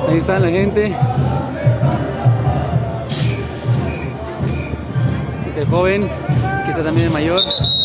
Ahí está la gente. El joven, que está también el mayor.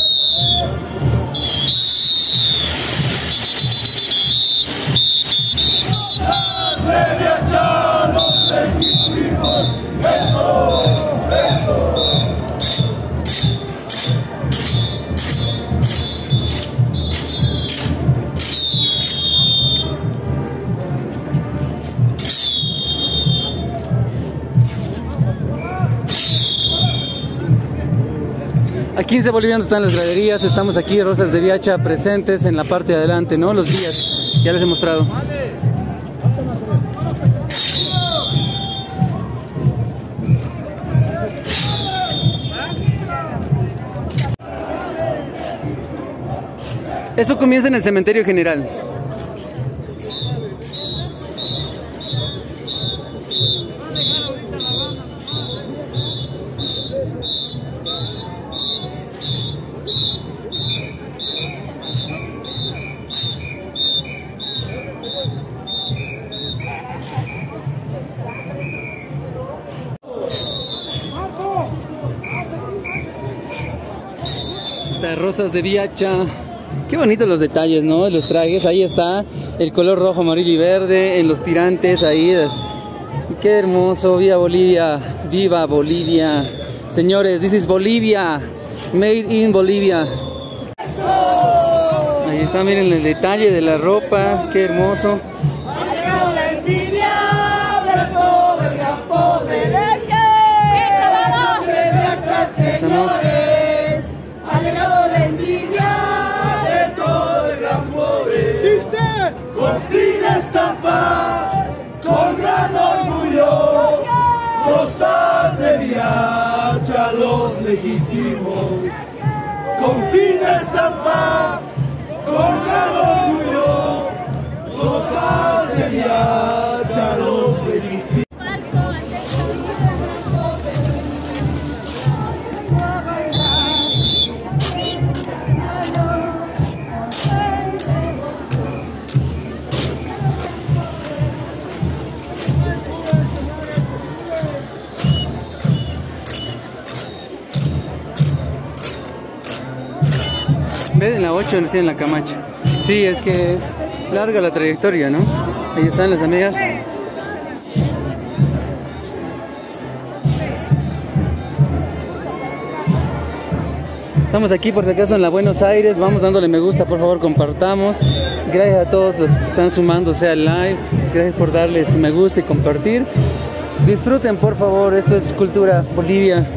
A 15 bolivianos están las graderías, estamos aquí, Rosas de Viacha, presentes en la parte de adelante, ¿no? Los días, ya les he mostrado. Esto comienza en el cementerio general. Rosas de Viacha. Qué bonitos los detalles, ¿no? Los trajes, ahí está el color rojo, amarillo y verde en los tirantes, ahí. Qué hermoso, viva Bolivia, viva Bolivia. Señores, this is Bolivia, made in Bolivia. Ahí está, miren el detalle de la ropa, qué hermoso. Estamos. Con fin estampa, con gran orgullo, Rosas de Viacha los legítimos. Con fin estampa, con gran orgullo, Rosas de Viacha los legítimos. En la 8 en la Camacha. Sí, es que es larga la trayectoria, ¿no? Ahí están las amigas. Estamos aquí por si acaso en la Buenos Aires. Vamos dándole me gusta, por favor compartamos. Gracias a todos los que están sumándose al live. Gracias por darle su me gusta y compartir. Disfruten por favor, esto es Cultura Bolivia.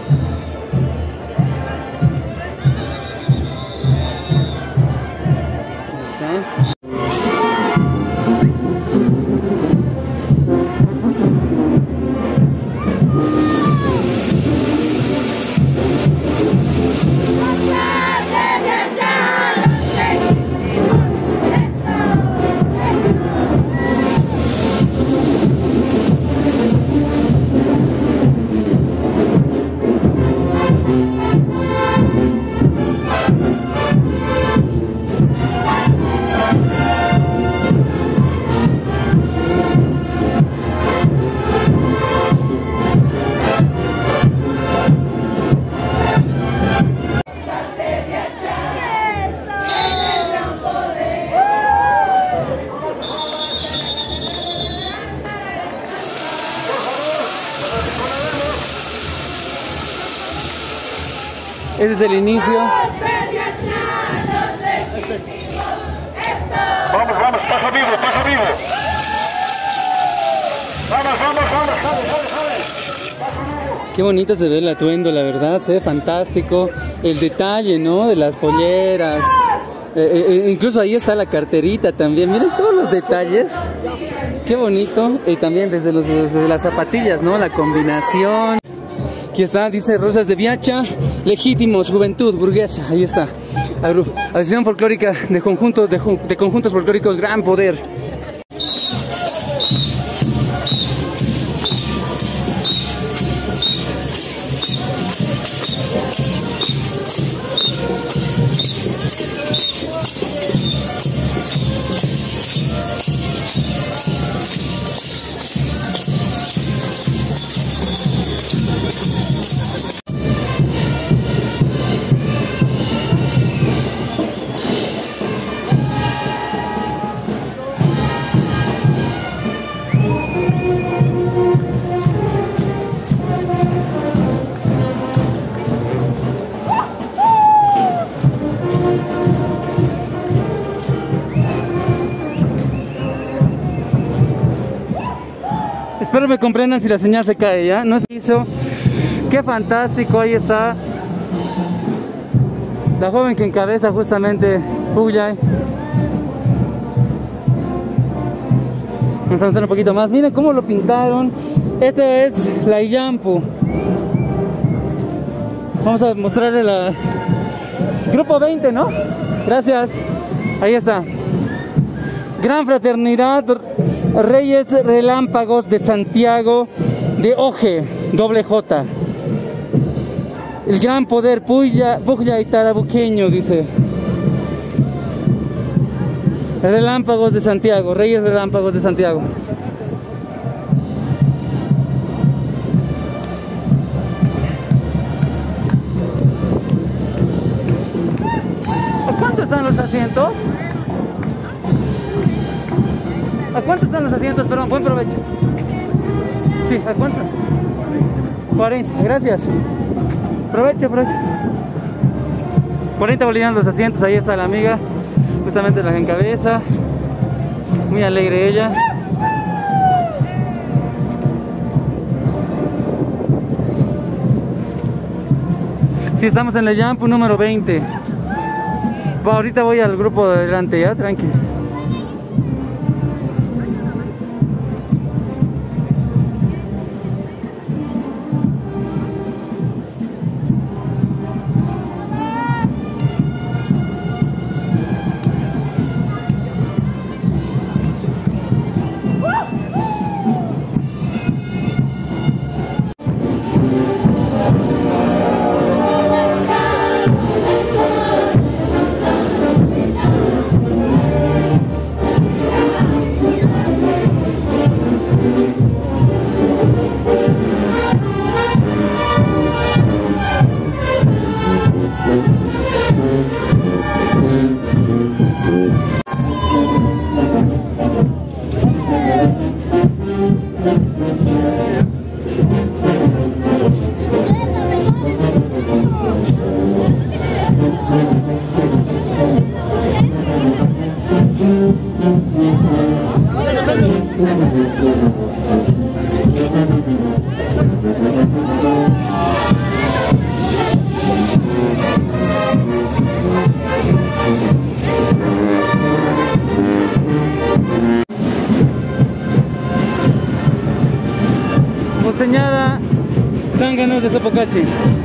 Ese es el inicio. Vamos, vamos, paso vivo, paso vivo. Vamos, vamos, vamos, vamos, vamos. Qué bonito se ve el atuendo, la verdad, se ve fantástico. El detalle, ¿no? De las polleras. Incluso ahí está la carterita también. Miren todos los detalles. Qué bonito. Y también desde las zapatillas, ¿no? La combinación. Aquí está, dice Rosas de Viacha, legítimos, juventud, burguesa, ahí está. Asociación Folclórica de Conjuntos Folclóricos Gran Poder. Espero me comprendan si la señal se cae, ¿ya? No es piso. Qué fantástico, ahí está la joven que encabeza justamente Puyay. Vamos a avanzar un poquito más. Miren cómo lo pintaron. Esto es la Illampu. Vamos a mostrarle la... Grupo 20, ¿no? Gracias. Ahí está. Gran Fraternidad Reyes Relámpagos de Santiago de Oje, doble J. El gran poder Puyay Tarabuqueño, dice. Relámpagos de Santiago, Reyes Relámpagos de Santiago. ¿A cuánto están los asientos? ¿A cuánto están los asientos? Perdón, buen provecho. Sí, ¿a cuánto? 40, gracias. Provecho, provecho. 40 bolivianos los asientos, ahí está la amiga. Justamente la que encabeza. Muy alegre ella. Sí, estamos en la Illampu número 20. Bueno, ahorita voy al grupo de delante, ya, tranqui. Señala Zánganos de Sopocachi.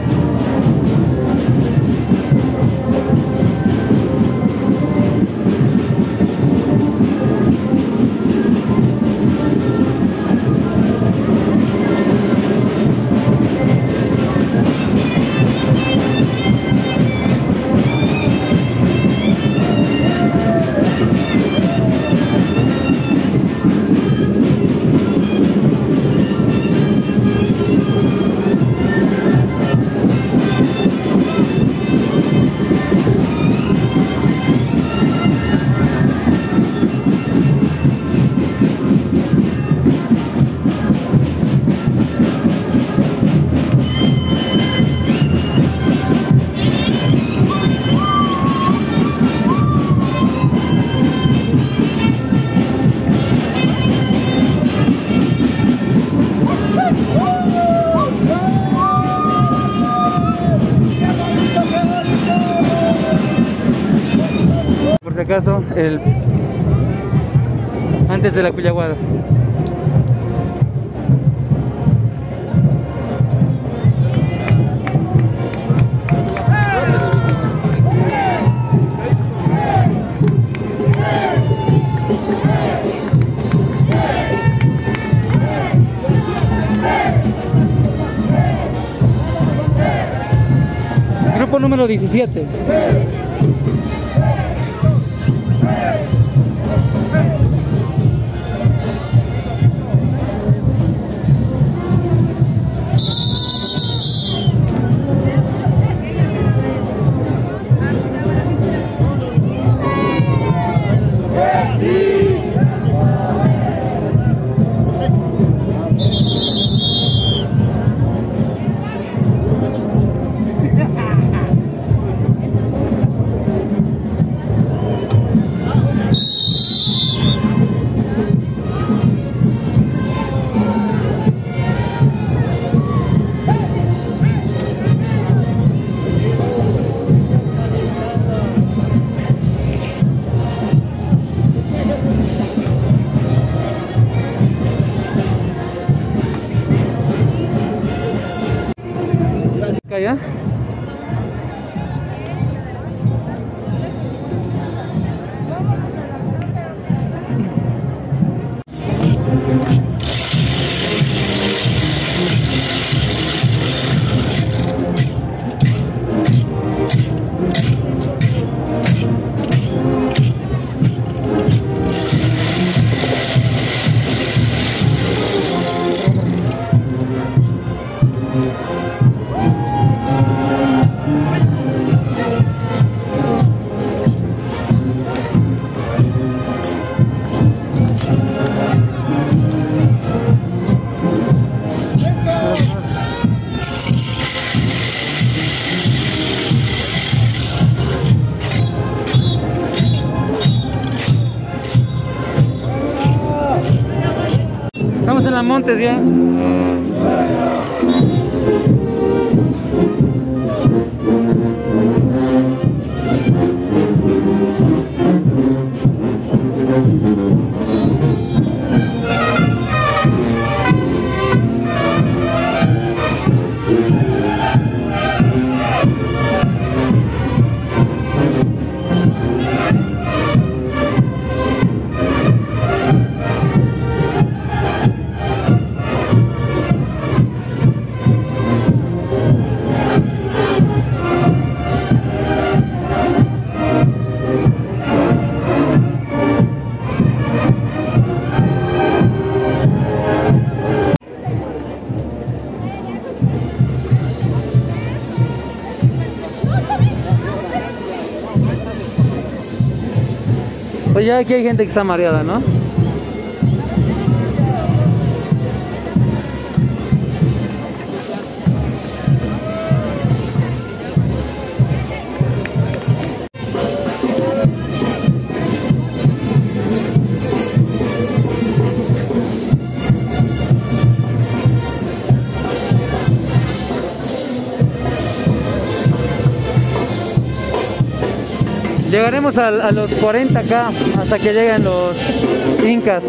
Por si acaso, antes de la Cuyaguada. Grupo número 17. la montes bien. Pues ya aquí hay gente que está mareada, ¿no? Llegaremos a los 40K hasta que lleguen los incas.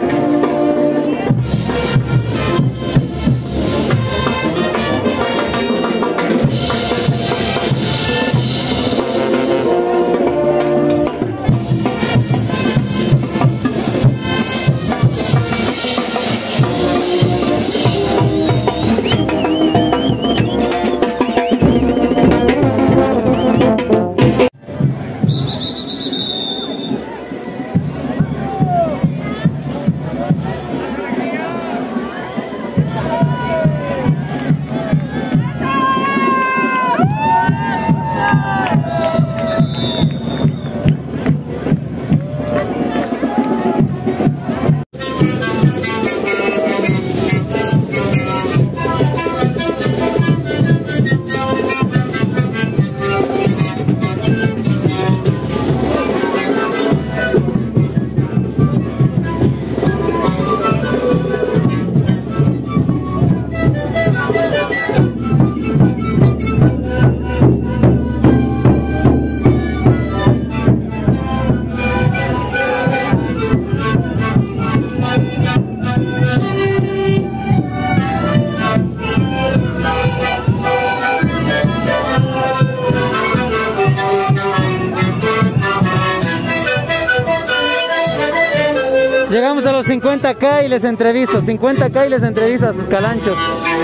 Llegamos a los 50K y les entrevisto, 50K y les entrevisto a sus calanchos.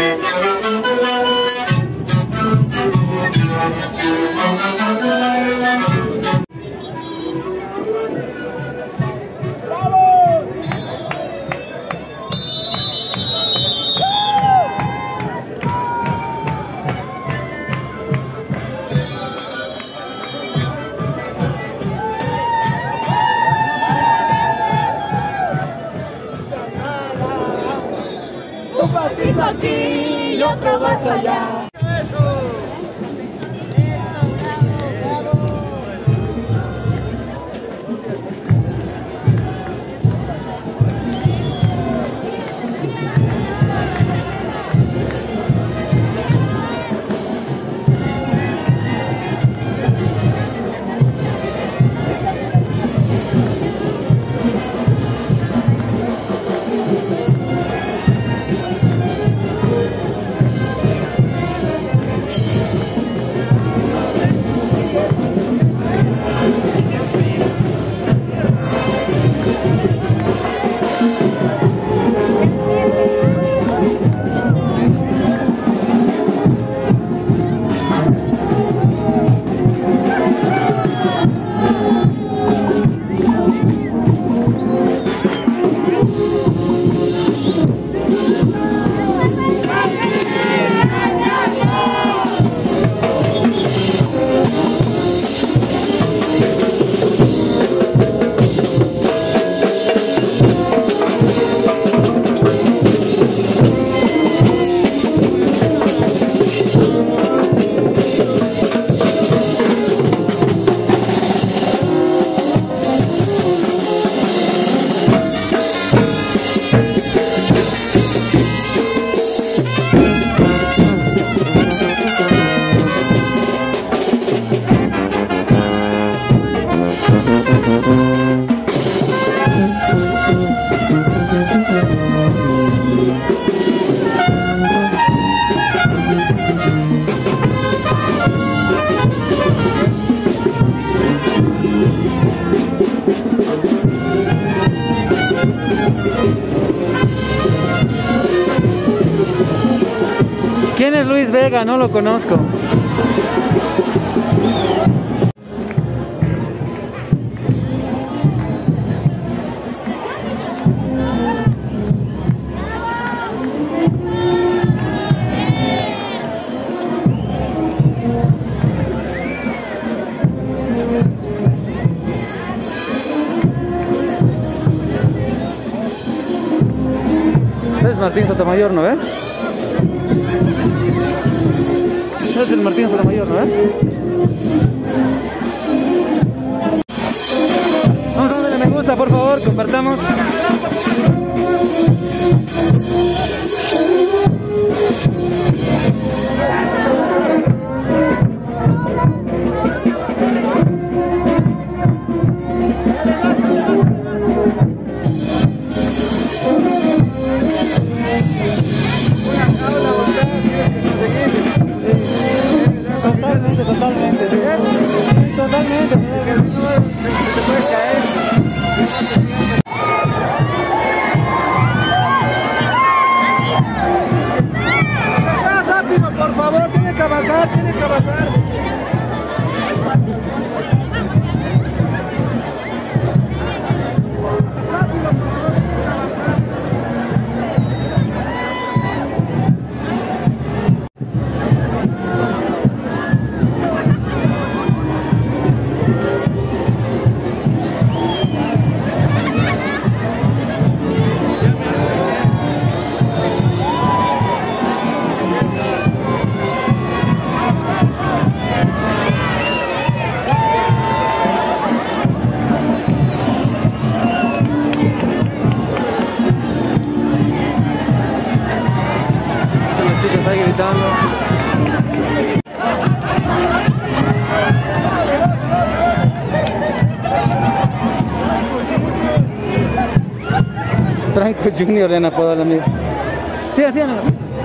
Un pasito aquí y otro más allá. Luis Vega, no lo conozco. Es Martín Sotomayor, ¿no ves? Es el Martín Sotomayor, ¿no ves? Vamos a darle me gusta, por favor, compartamos. Totalmente, se puede caer. Que sea rápido, por favor, tiene que avanzar, tiene que avanzar. Rápido, por favor, tiene que avanzar. Está gritando. Franco Junior le han apodado al amigo. Sí, así, amigo.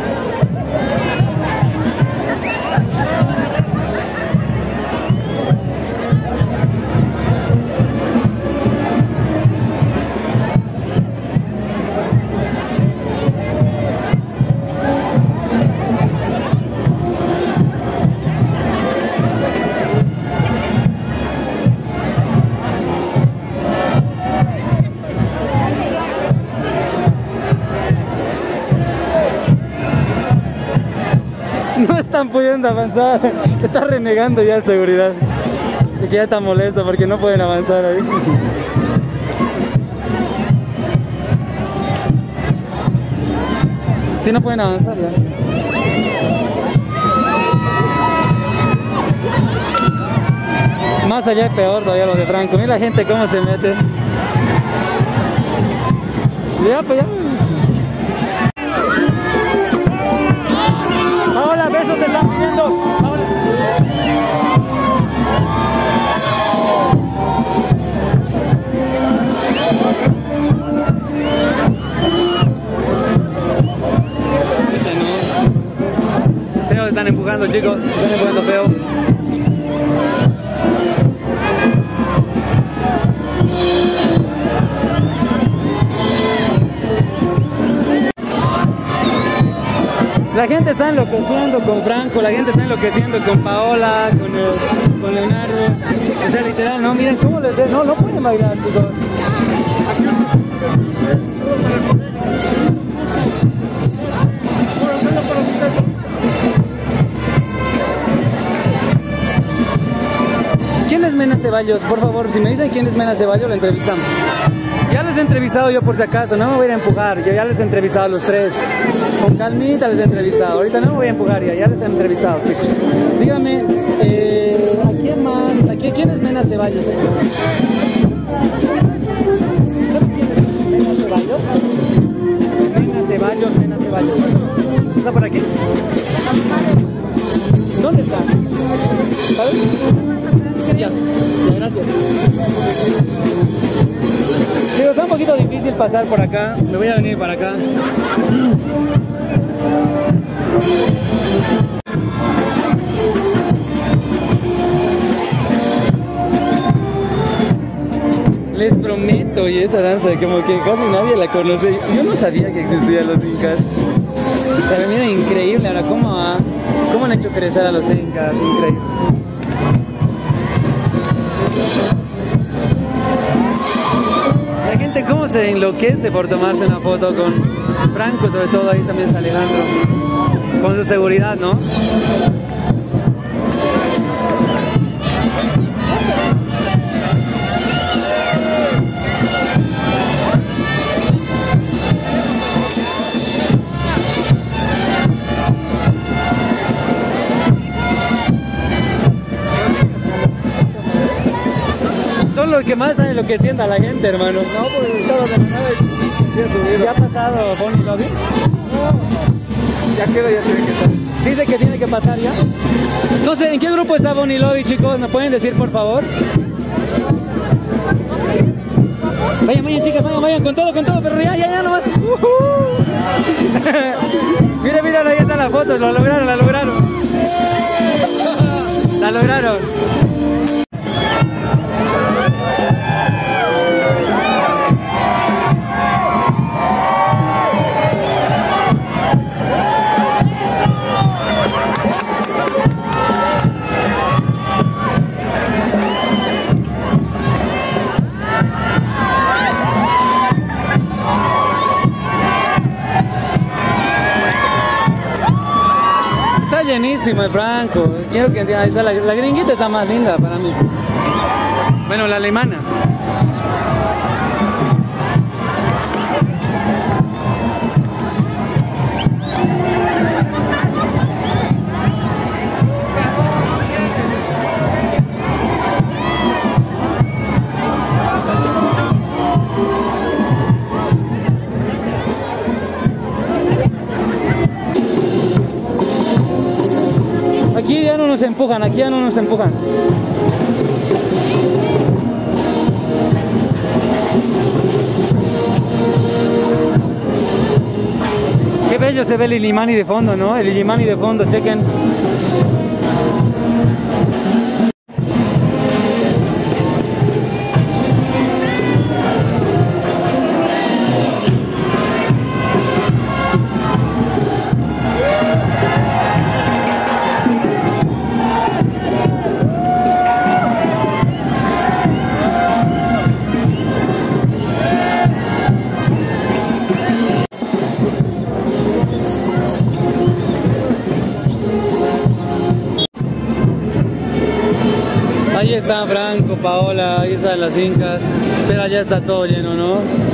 No están pudiendo avanzar, está renegando ya seguridad. Y que ya está molesto porque no pueden avanzar ahí. Sí, no pueden avanzar ya. Más allá es peor todavía lo de Franco. Mira la gente cómo se mete. Ya, pues ya. Ahora besos te están pidiendo. Ahora. Feo, te están empujando, chicos. Te están empujando feo. La gente está enloqueciendo con Franco, la gente está enloqueciendo con Paola, con Leonardo. O sea, literal, no, miren cómo les ven. No pueden bailar, chicos. ¿Quién es Mena Ceballos? Por favor, si me dicen quién es Mena Ceballos, lo entrevistamos. Ya les he entrevistado yo por si acaso, no me voy a ir a empujar, yo ya les he entrevistado a los tres. Con calmita les he entrevistado, ahorita no me voy a empujar ya les he entrevistado, chicos. Dígame, ¿a quién más? ¿Quién es Mena Ceballos? ¿Sabes quién es Mena Ceballos? Mena Ceballos. ¿Está por aquí? ¿Dónde está? ¿Sabes? Ya, gracias. Digo, está un poquito difícil pasar por acá, me voy a venir para acá. Les prometo, y esta danza como que casi nadie la conoce. Yo no sabía que existían los incas. Pero mira, increíble, ahora cómo va. ¿Cómo han hecho crecer a los incas? Increíble. La gente cómo se enloquece por tomarse una foto con Franco, sobre todo ahí también está Alejandro, con su seguridad, ¿no? Son los que más están enloqueciendo a la gente, hermano. No, pues estaba de la nada y ha subido. ¿Ya ha pasado Bonnie Lobby? Ya queda, ya tiene que estar. Dice que tiene que pasar ya. No sé, ¿en qué grupo está Bonnie Lobby, chicos? ¿Me pueden decir, por favor? Vayan, vayan, chicas, vayan, con todo, pero ya nomás. Mira, ahí están las fotos, lo lograron. La lograron. Está llenísimo el Franco. Quiero que ahí está la gringuita está más linda para mí. Bueno, la alemana. Aquí ya no nos empujan, Qué bello se ve el Illimani de fondo, ¿no? El Illimani de fondo, chequen. Ahí está Franco, Paola, ahí están las incas, pero allá está todo lleno, ¿no?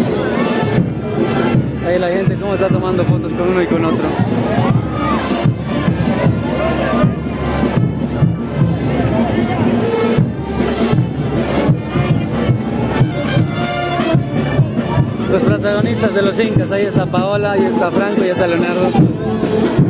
Ahí la gente cómo está tomando fotos con uno y con otro. Los protagonistas de los incas, ahí está Paola, ahí está Franco, ahí está Leonardo.